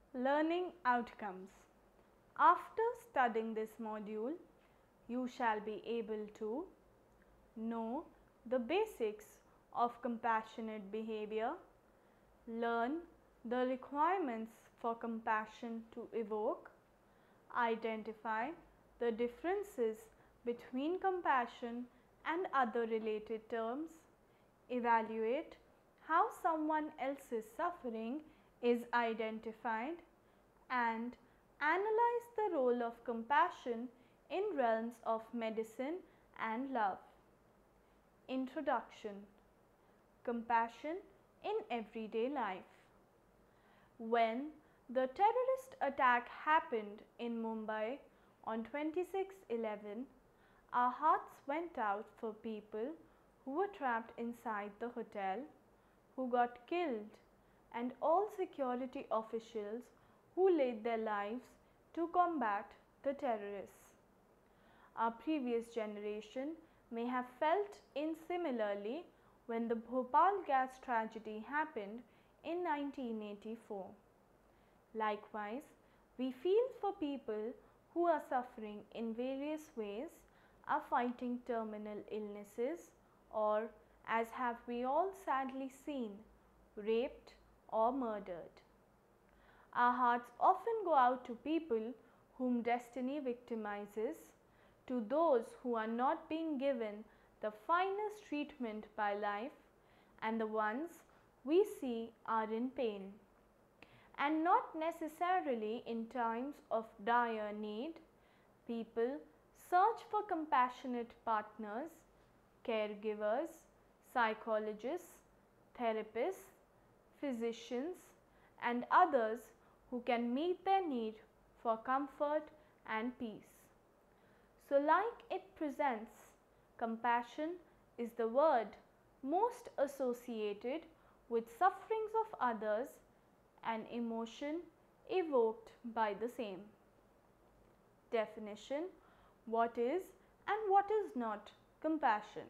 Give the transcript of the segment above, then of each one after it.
Learning outcomes. After studying this module, you shall be able to know the basics of compassionate behavior, learn the requirements for compassion to evoke, identify the differences between compassion and other related terms, evaluate how someone else's suffering is identified, and analyze the role of compassion in realms of medicine and love. Introduction. Compassion in everyday life. When the terrorist attack happened in Mumbai on 26/11, our hearts went out for people who were trapped inside the hotel, who got killed, and all security officials who laid their lives to combat the terrorists. Our previous generation may have felt in similarly when the Bhopal gas tragedy happened in 1984. Likewise, we feel for people who are suffering in various ways, are fighting terminal illnesses, or, as have we all sadly seen, raped or murdered. Our hearts often go out to people whom destiny victimizes, to those who are not being given the finest treatment by life, and the ones we see are in pain. And not necessarily in times of dire need, people search for compassionate partners, caregivers, psychologists, therapists, physicians, and others who can meet their need for comfort and peace. So, like it presents, compassion is the word most associated with sufferings of others, an emotion evoked by the same. Definition: what is and what is not compassion?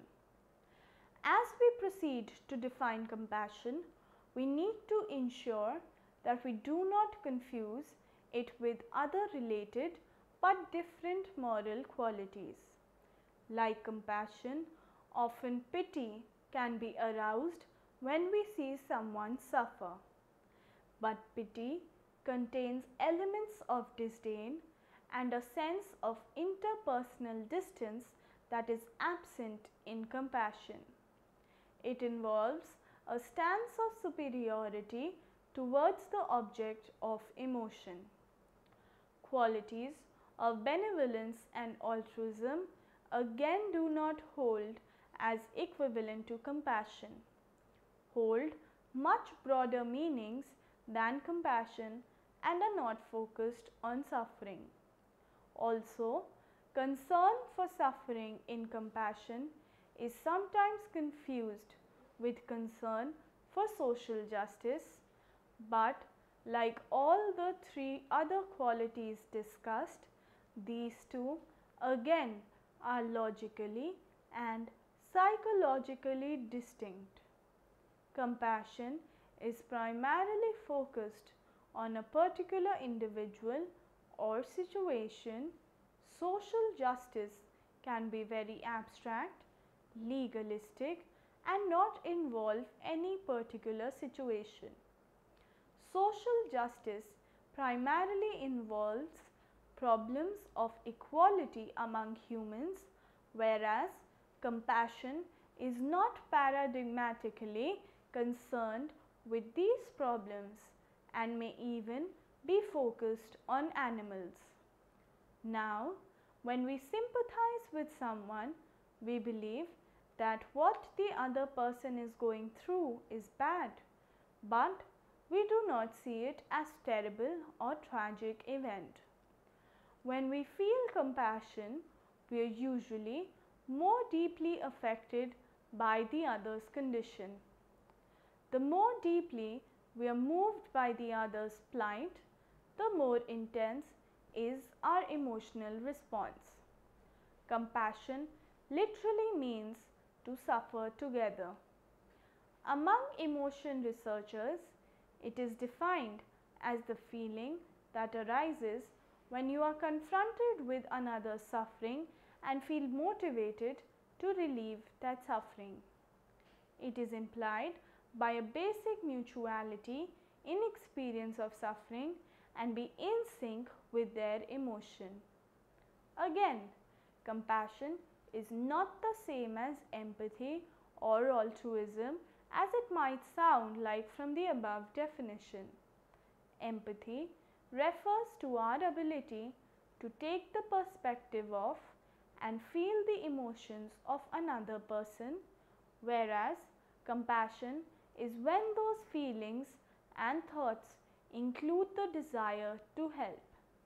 As we proceed to define compassion, we need to ensure that we do not confuse it with other related but different moral qualities. Like compassion, often pity can be aroused when we see someone suffer. But pity contains elements of disdain and a sense of interpersonal distance that is absent in compassion. It involves a stance of superiority towards the object of emotion. Qualities of benevolence and altruism again do not hold as equivalent to compassion, hold much broader meanings than compassion, and are not focused on suffering. Also, concern for suffering in compassion is sometimes confused with concern for social justice, but like all the three other qualities discussed, these two again are logically and psychologically distinct. Compassion is primarily focused on a particular individual or situation. Social justice can be very abstract, legalistic, and not involve any particular situation. Social justice primarily involves problems of equality among humans, whereas compassion is not paradigmatically concerned with these problems and may even be focused on animals. Now, when we sympathize with someone, we believe that what the other person is going through is bad, but we do not see it as terrible or tragic event. When we feel compassion, we are usually more deeply affected by the other's condition. The more deeply we are moved by the other's plight, the more intense is our emotional response. Compassion literally means to suffer together. Among emotion researchers, it is defined as the feeling that arises when you are confronted with another's suffering and feel motivated to relieve that suffering. It is implied by a basic mutuality in experience of suffering and be in sync with their emotion. Again, compassion is not the same as empathy or altruism as it might sound like from the above definition. Empathy refers to our ability to take the perspective of and feel the emotions of another person, whereas compassion is when those feelings and thoughts include the desire to help.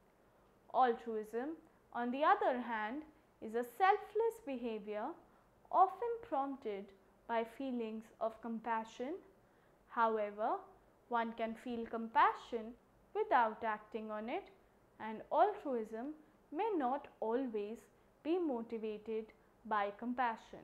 Altruism, on the other hand, is a selfless behavior often prompted by feelings of compassion. However, one can feel compassion without acting on it, and altruism may not always be motivated by compassion.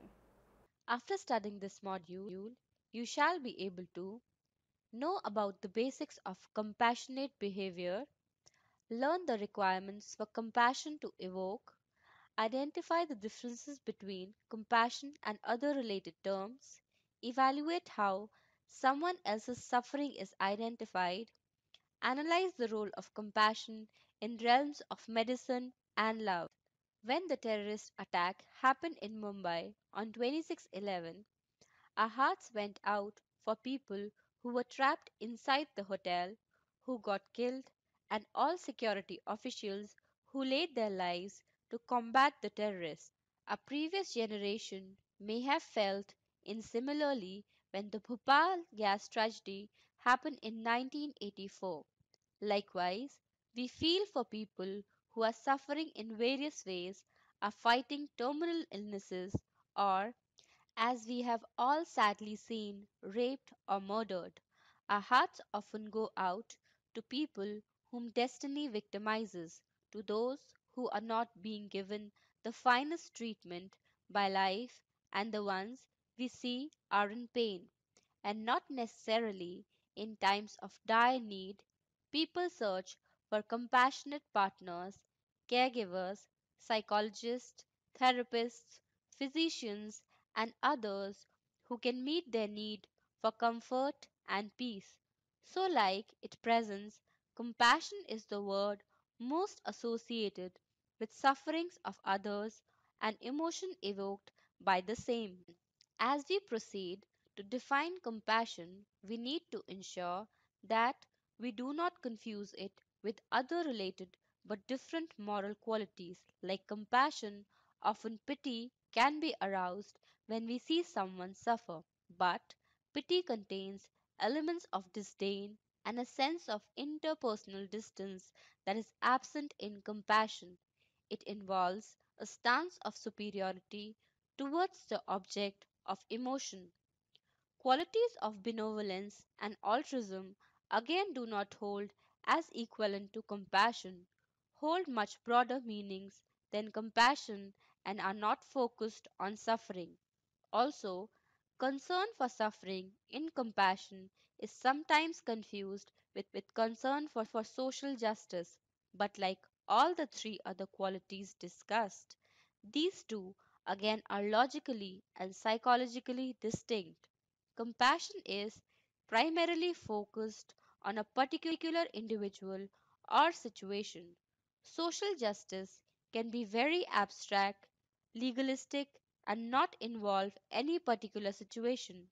After studying this module, you shall be able to know about the basics of compassionate behavior, learn the requirements for compassion to evoke, identify the differences between compassion and other related terms, evaluate how someone else's suffering is identified, analyze the role of compassion in realms of medicine and love. When the terrorist attack happened in Mumbai on 26/11, our hearts went out for people who were trapped inside the hotel, who got killed, and all security officials who laid their lives to combat the terrorists. A previous generation may have felt in similarly when the Bhopal gas tragedy happened in 1984. Likewise, we feel for people who are suffering in various ways, are fighting terminal illnesses, or as we have all sadly seen, raped or murdered. Our hearts often go out to people whom destiny victimizes, to those who are not being given the finest treatment by life, and the ones we see are in pain, and not necessarily in times of dire need. People search for compassionate partners, caregivers, psychologists, therapists, physicians, and others who can meet their need for comfort and peace. So, like it presents, compassion is the word most associated with sufferings of others and emotion evoked by the same. As we proceed to define compassion, we need to ensure that we do not confuse it with other related but different moral qualities. Like compassion, often pity can be aroused when we see someone suffer, but pity contains elements of disdain and a sense of interpersonal distance that is absent in compassion. It involves a stance of superiority towards the object of emotion. Qualities of benevolence and altruism again do not hold as equivalent to compassion, hold much broader meanings than compassion, and are not focused on suffering. Also, concern for suffering in compassion is sometimes confused with concern for social justice, but like all the three other qualities discussed, these two again are logically and psychologically distinct. Compassion is primarily focused on a particular individual or situation. Social justice can be very abstract, legalistic, and not involve any particular situation.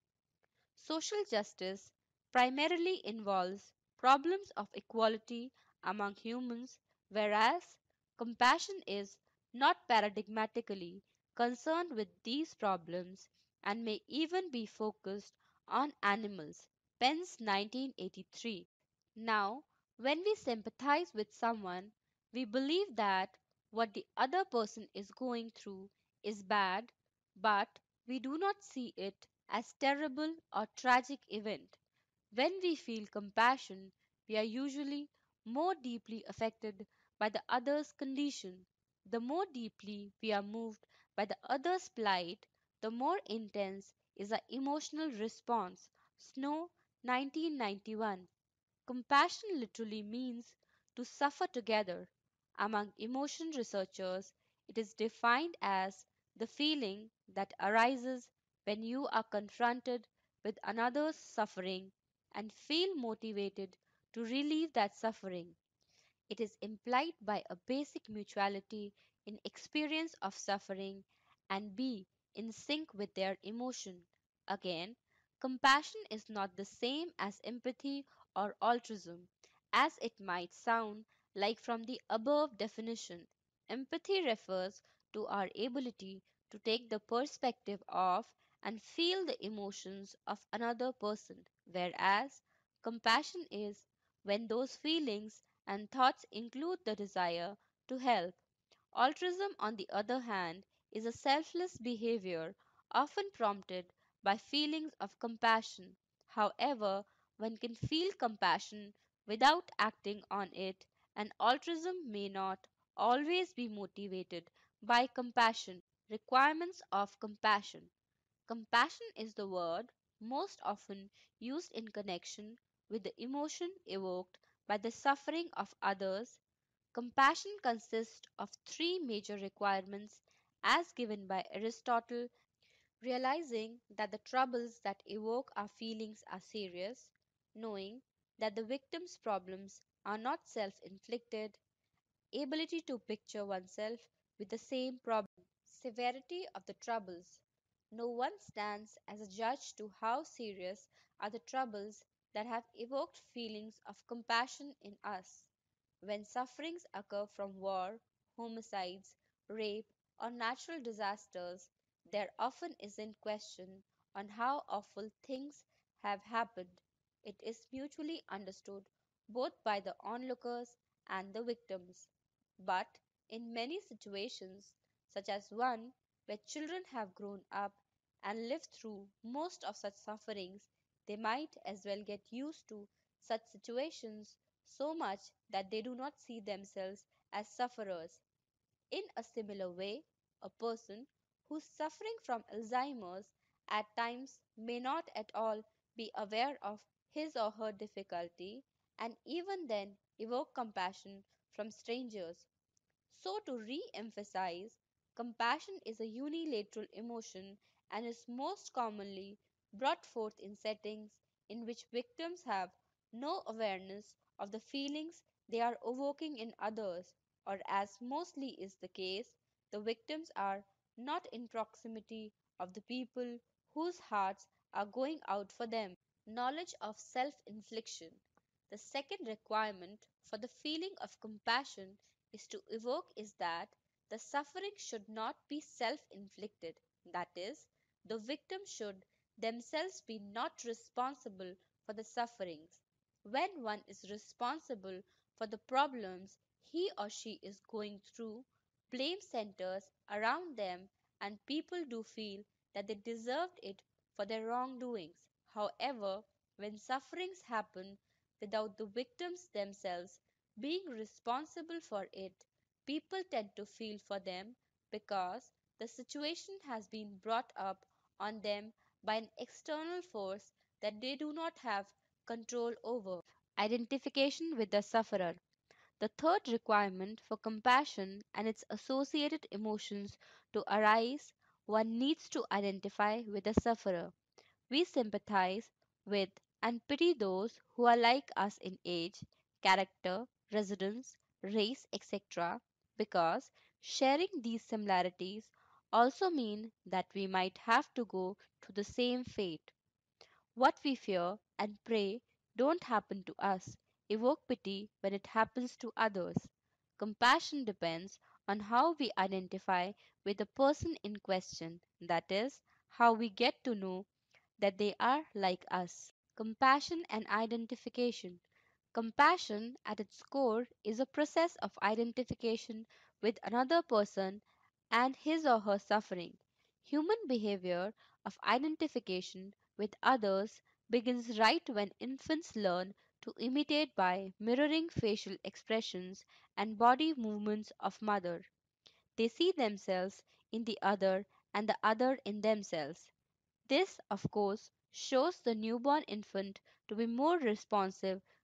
Social justice primarily involves problems of equality among humans, whereas compassion is not paradigmatically concerned with these problems and may even be focused on animals. Pence 1983. Now, when we sympathize with someone, we believe that what the other person is going through is bad, but we do not see it as terrible or tragic event. When we feel compassion, we are usually more deeply affected by the other's condition. The more deeply we are moved by the other's plight, the more intense is our emotional response. Snow 1991. Compassion literally means to suffer together. Among emotion researchers, it is defined as the feeling that arises when you are confronted with another's suffering and feel motivated to relieve that suffering. It is implied by a basic mutuality in experience of suffering and be in sync with their emotion. Again, compassion is not the same as empathy or altruism, as it might sound like from the above definition. Empathy refers to our ability to take the perspective of and feel the emotions of another person, whereas compassion is when those feelings and thoughts include the desire to help. Altruism, on the other hand, is a selfless behavior often prompted by feelings of compassion. However, one can feel compassion without acting on it, and altruism may not always be motivated by compassion. Requirements of compassion. Compassion is the word most often used in connection with the emotion evoked by the suffering of others. Compassion consists of three major requirements as given by Aristotle: realizing that the troubles that evoke our feelings are serious, knowing that the victim's problems are not self inflicted, ability to picture oneself with the same problem, severity of the troubles. No one stands as a judge to how serious are the troubles that have evoked feelings of compassion in us. When sufferings occur from war, homicides, rape, or natural disasters, there often isn't question on how awful things have happened. It is mutually understood both by the onlookers and the victims. But in many situations, such as one where children have grown up and lived through most of such sufferings, they might as well get used to such situations so much that they do not see themselves as sufferers. In a similar way, a person who's suffering from Alzheimer's at times may not at all be aware of his or her difficulty and even then evoke compassion from strangers. So, to re emphasize, compassion is a unilateral emotion and is most commonly brought forth in settings in which victims have no awareness of the feelings they are evoking in others, or as mostly is the case, the victims are not in proximity of the people whose hearts are going out for them. Knowledge of self infliction. The second requirement for the feeling of compassion is to evoke is that the suffering should not be self inflicted, that is, the victim should themselves be not responsible for the sufferings. When one is responsible for the problems he or she is going through, blame centers around them and people do feel that they deserved it for their wrongdoings. However, when sufferings happen without the victims themselves being responsible for it, people tend to feel for them because the situation has been brought up on them by an external force that they do not have control over. Identification with the sufferer. The third requirement for compassion and its associated emotions to arise, one needs to identify with the sufferer. We sympathize with and pity those who are like us in age, character, residence, race, etc. because sharing these similarities also mean that we might have to go through the same fate. What we fear and pray don't happen to us. Evoke pity when it happens to others. Compassion depends on how we identify with the person in question, that is, how we get to know that they are like us. Compassion and identification. Compassion, at its core, is a process of identification with another person and his or her suffering. Human behavior of identification with others begins right when infants learn to imitate by mirroring facial expressions and body movements of mother. They see themselves in the other and the other in themselves. This, of course, shows the newborn infant to be more responsive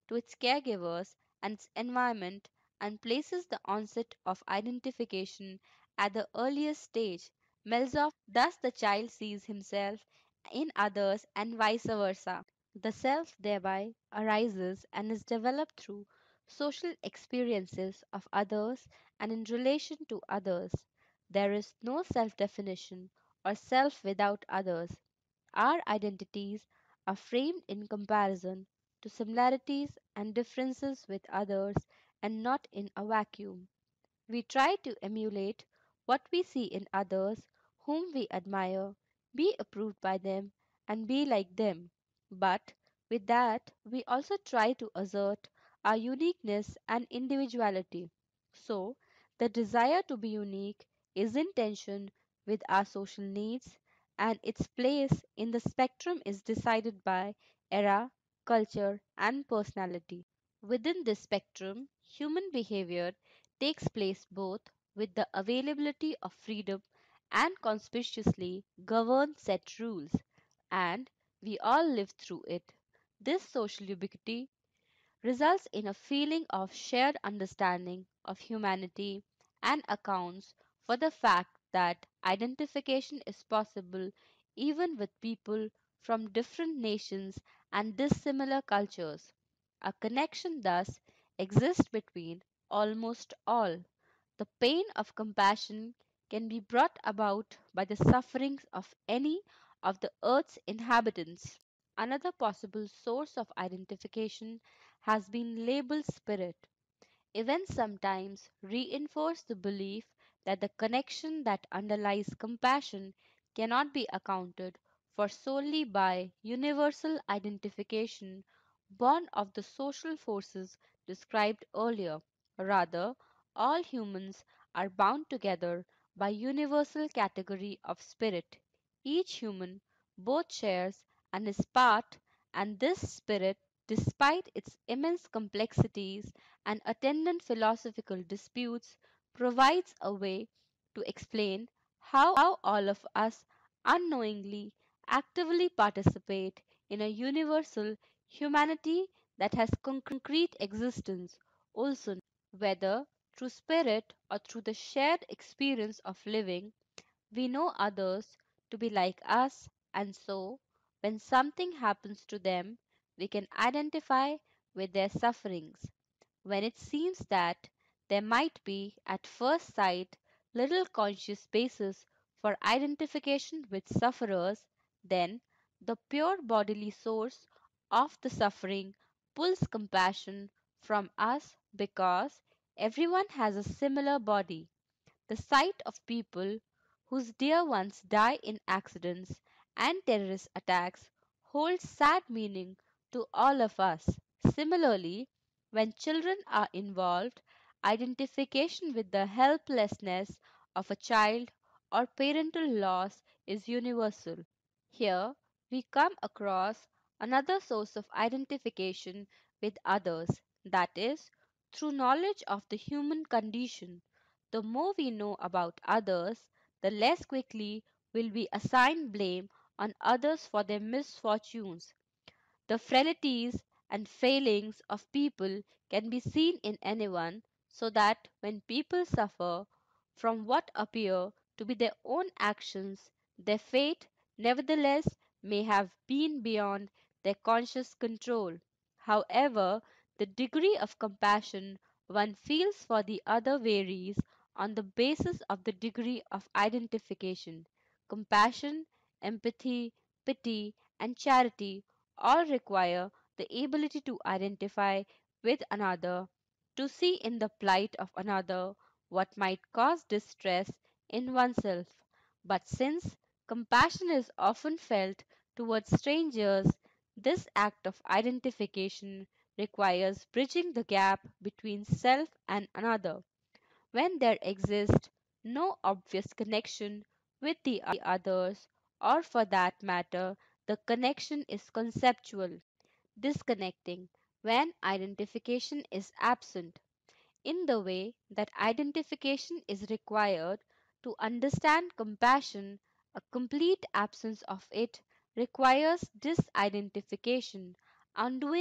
to its caregivers and its environment, and places the onset of identification at the earliest stage. Melzoff, thus the child sees himself in others and vice versa. The self thereby arises and is developed through social experiences of others and in relation to others. There is no self definition or self without others. Our identities are framed in comparison to similarities and differences with others and not in a vacuum. We try to emulate what we see in others whom we admire, be approved by them, and be like them. But with that, we also try to assert our uniqueness and individuality. So, the desire to be unique is in tension with our social needs, and its place in the spectrum is decided by era, culture, and personality. Within this spectrum, human behavior takes place both with the availability of freedom and conspicuously governed set rules, and we all live through it. This social ubiquity results in a feeling of shared understanding of humanity and accounts for the fact that identification is possible even with people from different nations and dissimilar cultures. A connection thus exists between almost all. The pain of compassion can be brought about by the sufferings of any of the earth's inhabitants. Another possible source of identification has been labeled spirit. Events sometimes reinforce the belief that the connection that underlies compassion cannot be accounted for solely by universal identification born of the social forces described earlier. Rather, all humans are bound together by universal category of spirit. Each human both shares and is part, and this spirit, despite its immense complexities and attendant philosophical disputes, provides a way to explain how all of us unknowingly actively participate in a universal humanity that has concrete existence, also known whether through spirit or through the shared experience of living. We know others to be like us, and so when something happens to them, we can identify with their sufferings. When it seems that there might be, at first sight, little conscious basis for identification with sufferers, then the pure bodily source of the suffering pulls compassion from us because everyone has a similar body. The sight of people whose dear ones die in accidents and terrorist attacks holds sad meaning to all of us. Similarly, when children are involved, identification with the helplessness of a child or parental loss is universal. Here we come across another source of identification with others, that is, through knowledge of the human condition. The more we know about others, the less quickly will we assign blame on others for their misfortunes. The frailties and failings of people can be seen in anyone, so that when people suffer from what appear to be their own actions, their fate nevertheless may have been beyond their conscious control. However, the degree of compassion one feels for the other varies on the basis of the degree of identification. Compassion, empathy, pity, and charity all require the ability to identify with another, to see in the plight of another what might cause distress in oneself. But since compassion is often felt towards strangers, this act of identification requires bridging the gap between self and another. When there exists no obvious connection with the others, or for that matter, the connection is conceptual, disconnecting when identification is absent, in the way that identification is required to understand compassion, a complete absence of it requires disidentification, undoing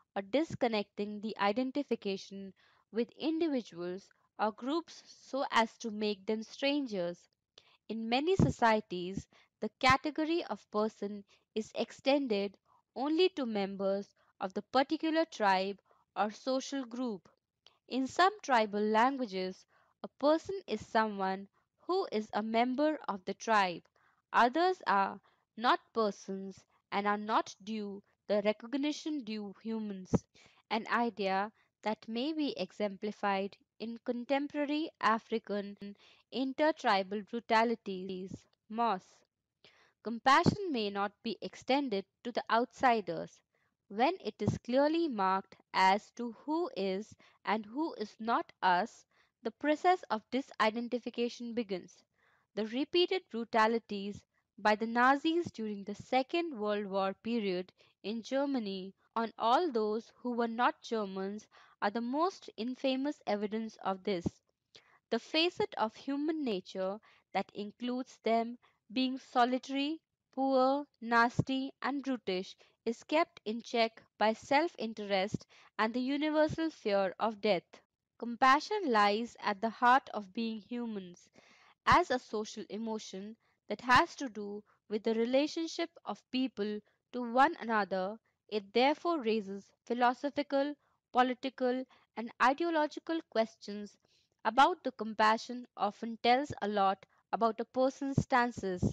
or disconnecting the identification with individuals or groups so as to make them strangers. In many societies, the category of person is extended only to members of the particular tribe or social group. In some tribal languages, a person is someone who is a member of the tribe. Others are not persons and are not due the recognition due humans, an idea that may be exemplified in contemporary African intertribal brutalities. Moss. Compassion may not be extended to the outsiders when it is clearly marked as to who is and who is not us. The process of disidentification begins. The repeated brutalities by the Nazis during the Second World War period in Germany on all those who were not Germans are the most infamous evidence of this. The facet of human nature that includes them being solitary, poor, nasty, and brutish is kept in check by self interest and the universal fear of death. Compassion lies at the heart of being humans as a social emotion that has to do with the relationship of people to one another. It therefore raises philosophical, political, and ideological questions about the compassion often tells a lot about a person's stances.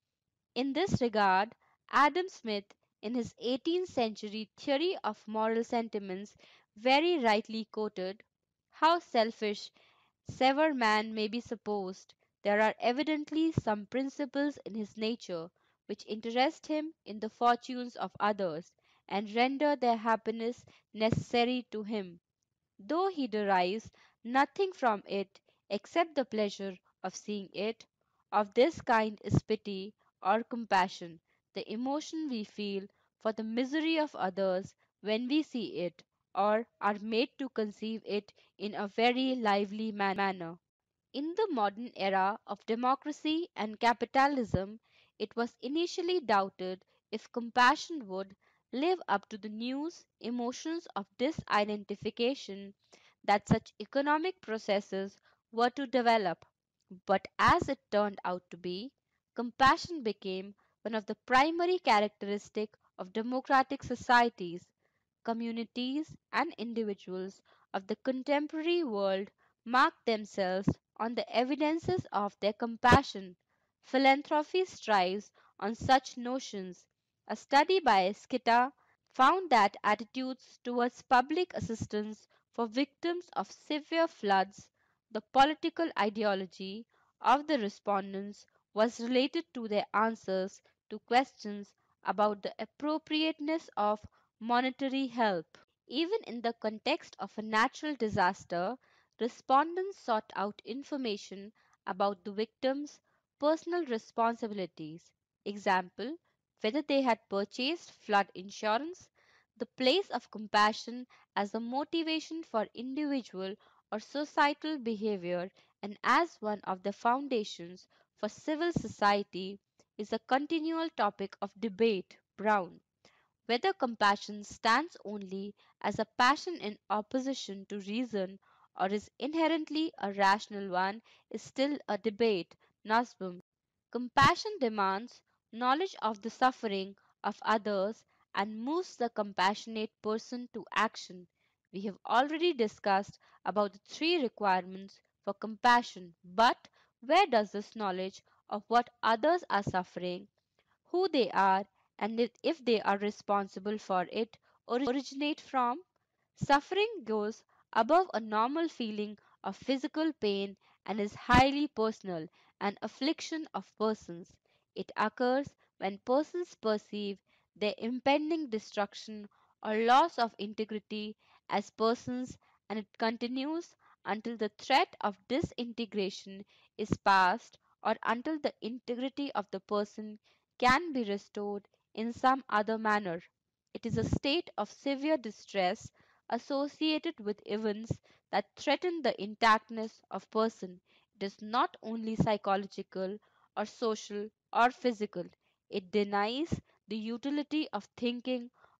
In this regard, Adam Smith, in his 18th century theory of moral sentiments, very rightly quoted, "How selfish sever man may be supposed, there are evidently some principles in his nature which interest him in the fortunes of others, and render their happiness necessary to him, though he derives nothing from it except the pleasure of seeing it. Of this kind is pity or compassion, the emotion we feel for the misery of others when we see it, or are made to conceive it in a very lively manner." In the modern era of democracy and capitalism, it was initially doubted if compassion would live up to the new emotions of disidentification that such economic processes were to develop. But as it turned out to be, compassion became one of the primary characteristics of democratic societies. Communities and individuals of the contemporary world mark themselves on the evidences of their compassion. Philanthropy strives on such notions. A study by Skitta found that attitudes towards public assistance for victims of severe floods, the political ideology of the respondents was related to their answers to questions about the appropriateness of monetary help. Even in the context of a natural disaster, respondents sought out information about the victims' personal responsibilities. Example, whether they had purchased flood insurance, the place of compassion as a motivation for individual or societal behavior and as one of the foundations for civil society is a continual topic of debate. Brown. Whether compassion stands only as a passion in opposition to reason or is inherently a rational one is still a debate. Nussbaum. Compassion demands knowledge of the suffering of others and moves the compassionate person to action. We have already discussed about the three requirements for compassion, but where does this knowledge of what others are suffering, who they are, and if they are responsible for it originate from? Suffering goes above a normal feeling of physical pain and is highly personal, an affliction of persons. It occurs when persons perceive their impending destruction or loss of integrity as persons, and it continues until the threat of disintegration is past or until the integrity of the person can be restored in some other manner. It is a state of severe distress associated with events that threaten the intactness of person. It is not only psychological or social or physical. It denies the utility of thinking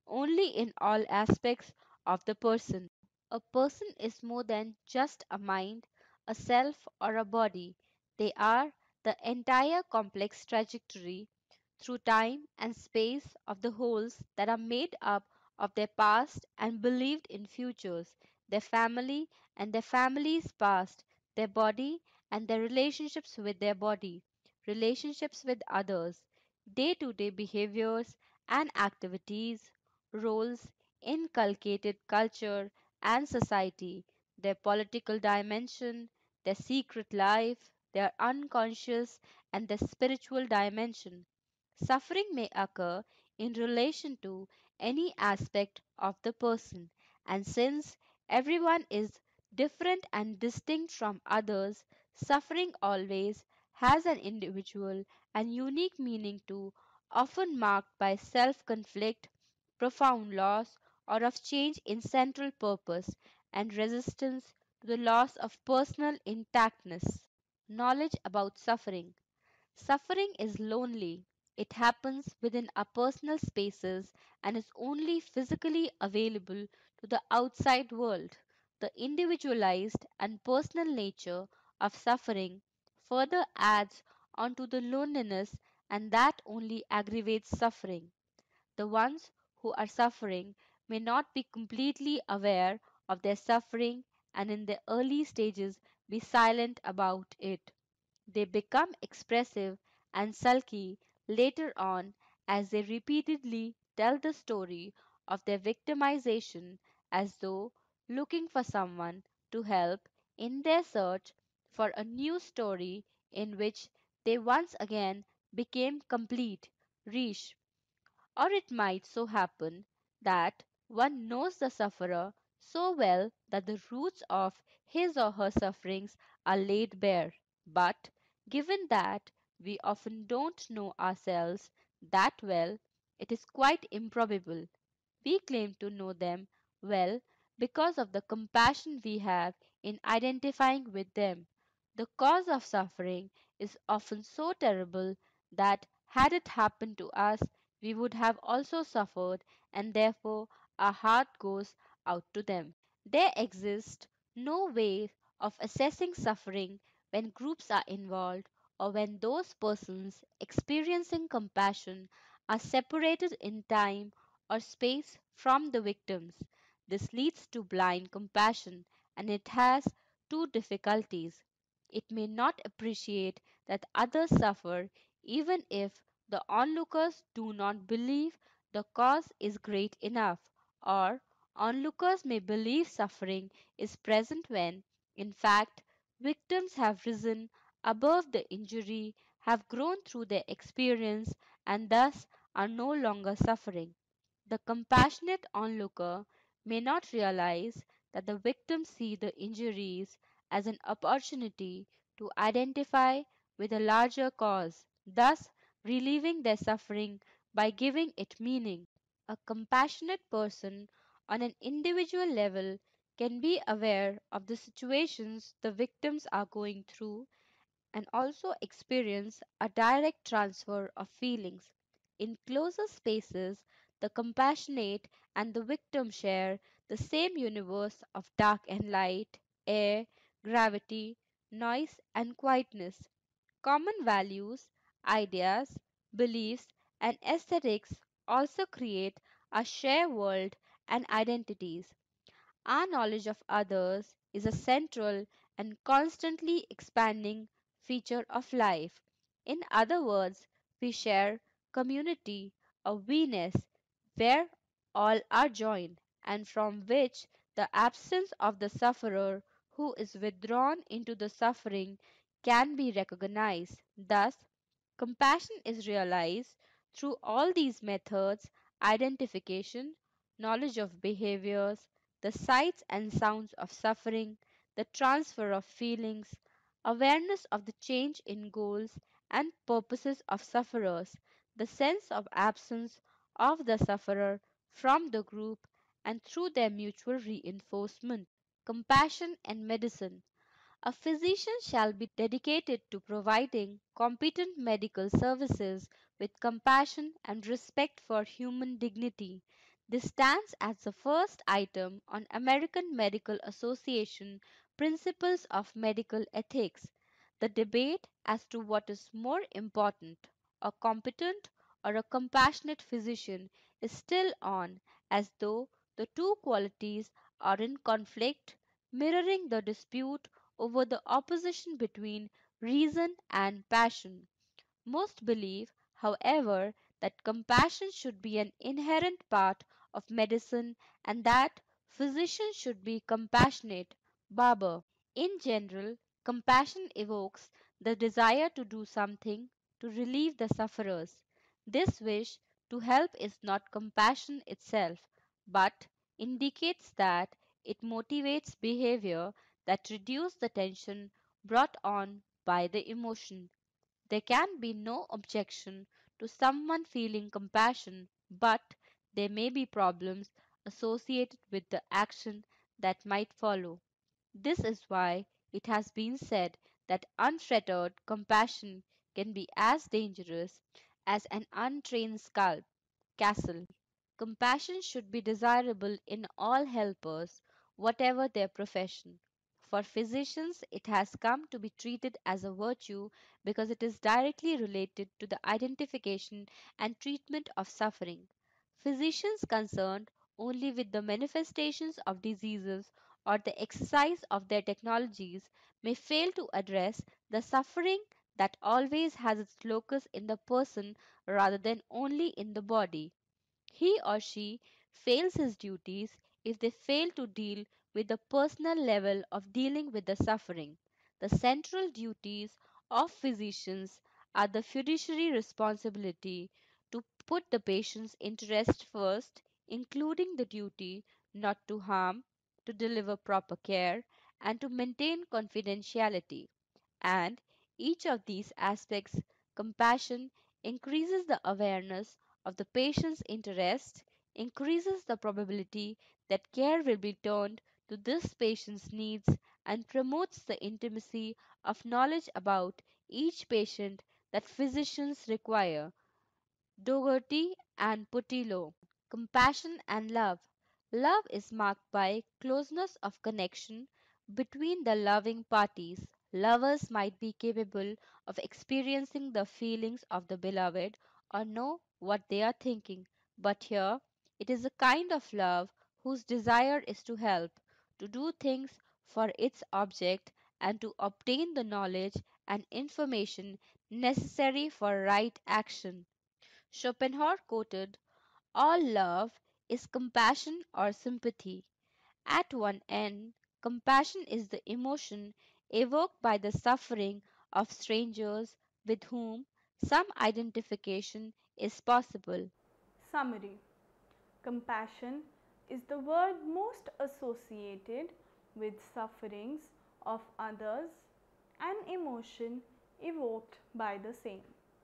only in all aspects of the person. A person is more than just a mind, a self, or a body. They are the entire complex trajectory through time and space of the wholes that are made up of their past and believed in futures, their family and their family's past, their body and their relationships with their body, relationships with others, day to day behaviors and activities, roles, inculcated culture and society, their political dimension, their secret life, their unconscious and their spiritual dimension. Suffering may occur in relation to any aspect of the person, and since everyone is different and distinct from others, suffering always has an individual and unique meaning too, often marked by self conflict, profound loss, or of change in central purpose and resistance to the loss of personal intactness. Knowledge about suffering. Suffering is lonely. It happens within our personal spaces and is only physically available to the outside world. The individualized and personal nature of suffering further adds onto the loneliness, and that only aggravates suffering. The ones who are suffering may not be completely aware of their suffering and in the early stages be silent about it. They become expressive and sulky later on as they repeatedly tell the story of their victimization as though looking for someone to help in their search for a new story in which they once again became complete, riche. Or it might so happen that one knows the sufferer so well that the roots of his or her sufferings are laid bare. But given that we often don't know ourselves that well, it is quite improbable. We claim to know them well because of the compassion we have in identifying with them. The cause of suffering is often so terrible that had it happened to us, we would have also suffered, and therefore our heart goes out to them. There exists no way of assessing suffering when groups are involved or when those persons experiencing compassion are separated in time or space from the victims. This leads to blind compassion, and it has two difficulties. It may not appreciate that others suffer even if the onlookers do not believe the cause is great enough, or onlookers may believe suffering is present when, in fact, victims have risen above the injury, have grown through their experience, and thus are no longer suffering. The compassionate onlooker may not realize that the victims see the injuries as an opportunity to identify with a larger cause, thus relieving their suffering by giving it meaning. A compassionate person on an individual level can be aware of the situations the victims are going through and also experience a direct transfer of feelings. In closer spaces, the compassionate and the victim share the same universe of dark and light, air, gravity, noise, and quietness. Common values, ideas, beliefs, and aesthetics also create a shared world and identities. Our knowledge of others is a central and constantly expanding feature of life. In other words, we share community, a oneness where all are joined, and from which the absence of the sufferer who is withdrawn into the suffering can be recognized. Thus, compassion is realized through all these methods: identification, knowledge of behaviors, the sights and sounds of suffering, the transfer of feelings, awareness of the change in goals and purposes of sufferers, the sense of absence of the sufferer from the group, and through their mutual reinforcement. Compassion and medicine. A physician shall be dedicated to providing competent medical services with compassion and respect for human dignity. This stands as the first item on American Medical Association Principles of Medical Ethics. The debate as to what is more important, a competent or a compassionate physician, is still on, as though the two qualities are in conflict, mirroring the dispute over the opposition between reason and passion. Most believe, however, that compassion should be an inherent part of medicine and that physicians should be compassionate. Barber. In general, compassion evokes the desire to do something to relieve the sufferers. This wish to help is not compassion itself, but indicates that it motivates behavior that reduce the tension brought on by the emotion. There can be no objection to someone feeling compassion, but there may be problems associated with the action that might follow. This is why it has been said that unfettered compassion can be as dangerous as an untrained castle. Compassion should be desirable in all helpers, whatever their profession. For physicians, it has come to be treated as a virtue because it is directly related to the identification and treatment of suffering. Physicians concerned only with the manifestations of diseases or the exercise of their technologies may fail to address the suffering that always has its locus in the person rather than only in the body. He or she fails his duties if they fail to deal with the personal level of dealing with the suffering. The central duties of physicians are the fiduciary responsibility to put the patient's interest first, including the duty not to harm, to deliver proper care, and to maintain confidentiality. And each of these aspects, compassion, increases the awareness of the patient's interest, increases the probability that care will be turned to this patient's needs, and promotes the intimacy of knowledge about each patient that physicians require. Dougherty and Putillo. Compassion and love. Love is marked by closeness of connection between the loving parties. Lovers might be capable of experiencing the feelings of the beloved or know what they are thinking, but here it is a kind of love whose desire is to help, to do things for its object, and to obtain the knowledge and information necessary for right action. Schopenhauer quoted, all love is compassion or sympathy. At one end, compassion is the emotion evoked by the suffering of strangers with whom some identification is possible. Summary. Compassion is the word most associated with sufferings of others and emotion evoked by the same.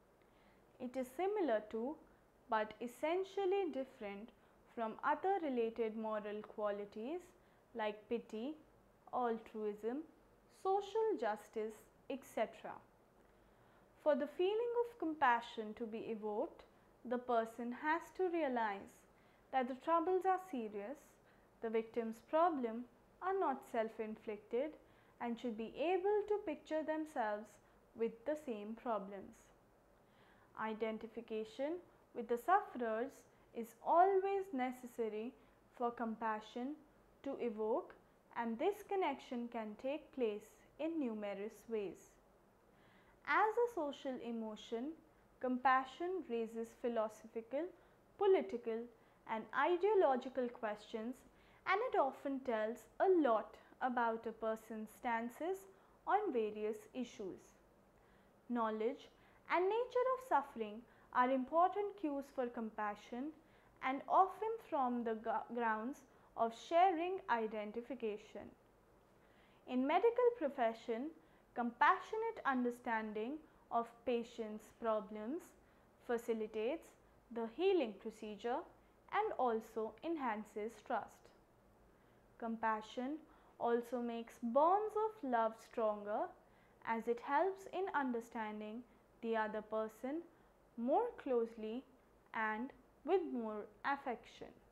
It is similar to but essentially different from other related moral qualities like pity, altruism, social justice, etc. For the feeling of compassion to be evoked, the person has to realize that the troubles are serious, the victim's problems are not self-inflicted, and should be able to picture themselves with the same problems. Identification with the sufferers is always necessary for compassion to evoke, and this connection can take place in numerous ways. As a social emotion, compassion raises philosophical, political, and ideological questions, and it often tells a lot about a person's stances on various issues. Knowledge and nature of suffering are important cues for compassion and often from the grounds of sharing identification. In medical profession, compassionate understanding of patients' problems facilitates the healing procedure and also enhances trust. Compassion also makes bonds of love stronger as it helps in understanding the other person more closely and with more affection.